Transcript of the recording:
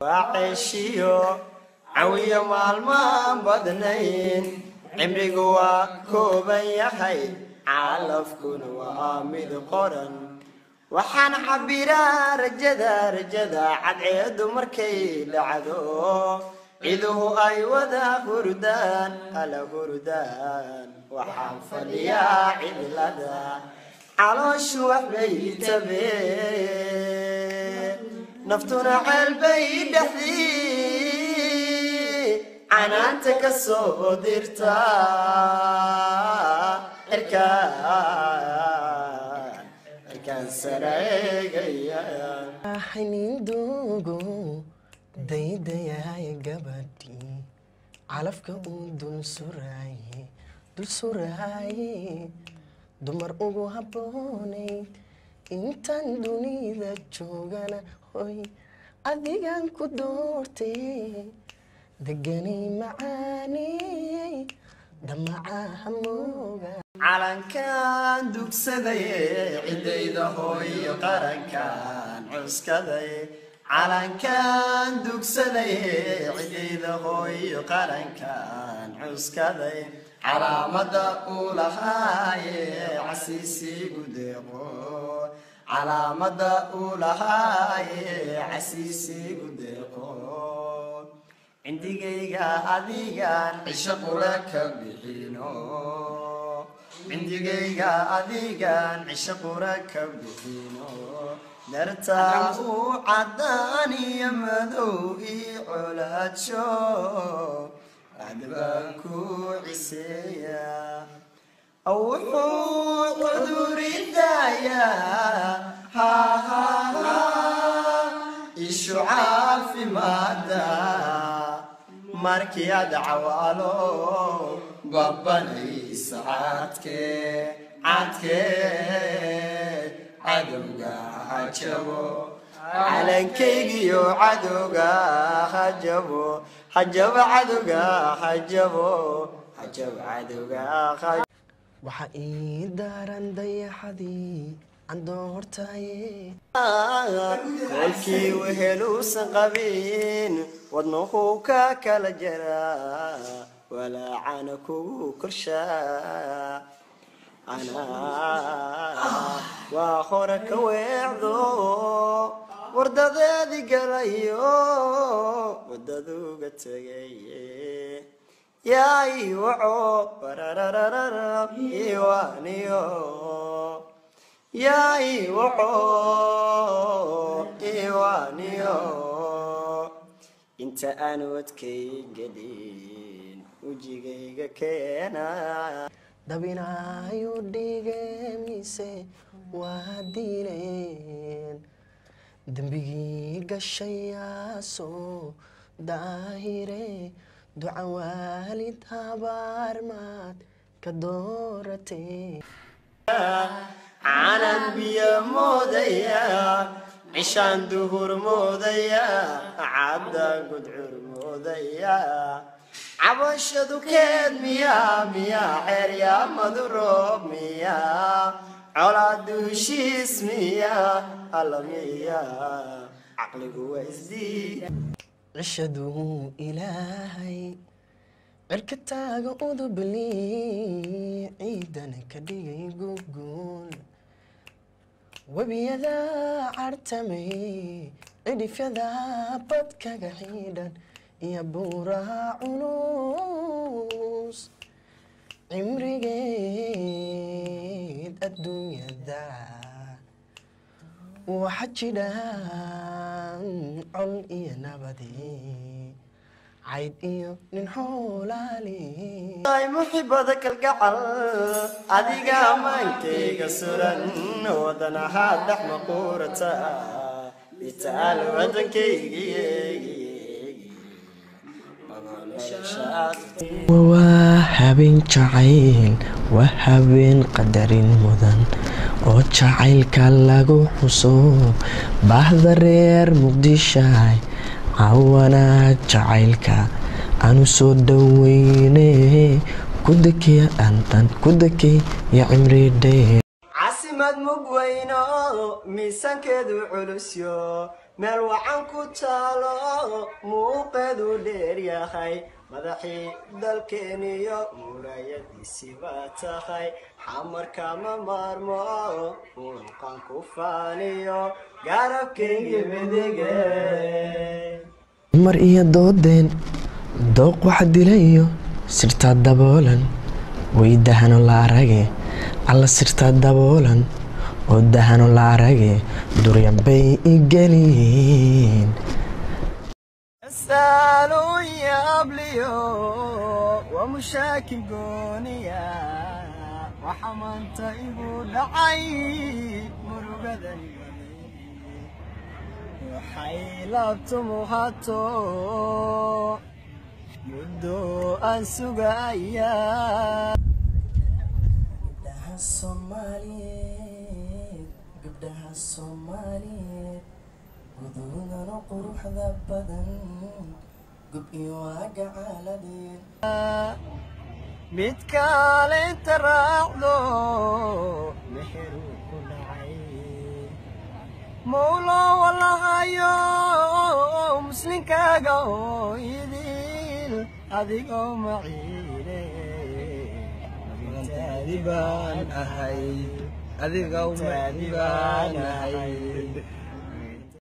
وعيشيو عوية مالمان بدنين عمري قوا كوبا يحي علف كل وامد قرن وحان حبيرا رجدا عد مركي لعدو عيدو اي ودا هردان على هردان وحان فليا عيد لدا على شوح بيت بيه نفتنا عالبيت دحدي عنانتك الصودرتا اركان سرايقيا حنين دوغو دايدايا يا قبدي علفك دول سراي دمر اوغو هبوني intaan dunida joogana hoy adigan ku doortay deganay macaani damaca mooga calankan dugsaday cidayda hooy qarankan cuskaday calankan dugsaday cidayda hooy qarankan cuskaday calaamada uu lahaay casiisi gudeeqo calaamada uu lahaay casiisi gudeeqo cindigayga adigan cisho qura ka bixino cindigayga adigan cisho qura ka bixino dartaa uu cadaan iyo madow ii colaadsho adbaanku ciseeya awuxuu cuduridaya ishu caafimaada markii aad cawaalo babanaysa cadkee cadowga hajabo calankaygiyo cadowga hajabo حجب عدوغا حجبو حجب عدوغا حجب waxa ii daaran dayaxadii andoortaye kolkii weheluusan qabin wadnuhu ka kala jara walaacana kugu korshaa ana waa hore ka weecdo wardadeedi galayo wadaduga tagay yaay waco barararara iwaniyo yaay waco iwaniyo inta aan wadkay gelin wajigayga keena dabinaayo dhigemise waa dileen dambigii gashayaasoo daahire duca waalid habaarmaad ka dooratay calan biyo moodaya cishaan duhur moodaya cadda gudcur moodaya cabashadu keed miyaa xeerya maduroob miyaa colaadu heshiis miyaa alamiyaa caqligu waa isdiid cishaduu ilaahay cirka taaga udubli ciidana ka dhigay guguul webiyada cartamay cidhifyada badkaga xidhan iyo buuraha culus cimrigeed adduunyada waxa jidhaan col iyo nabadi cayd iyo nin xoolaali ay muxibada kalgacal adiga amaankayga suran wadanaha dhex maquurata itaal wadankaygi waa habeen jacayl waa habeen qadarin mudan oo jacaylka lagu xuso baahda reer muqdishaay cawana jacaylka aanu soo dhaweyne kudakee dhantan kudakee ya cimri dheer casimad mugweyno miisaankeedu culusyo meel wacan ku taalo muuqeedu dheer yahay madaxii dalkeeniyo murayadiisii baa tahay xamarka ma maarmo muuqan ku faaniyo garabkayga midige mar iyo doodeen dooq wax dilayo sirtaa daboolan way dahano la arage alla sirtaa daboolan oo dahano la arage duryan bay igeliin سالوا يابليو ومشاكل قونيا وحمنت يقول عي مرقدني وحيلبت مهاتو مدو أنسوغايا قبدها الصوماليين قبدها الصوماليين ودودنا قروح ذبدن قبئي واقع على دين متكالي تراعلو محرو كل عين مولا والله هايو مسلم كاقو يديل أذيقو معيني أذيبان أهيد أذيقو معيني